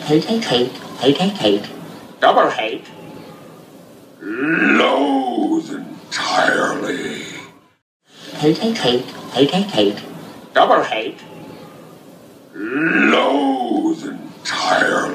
hate, hate, hate, hate, hate, hate, double hate, Loathe entirely. hate, hate, hate, hate, hate, hate, double hate, Loathe entirely.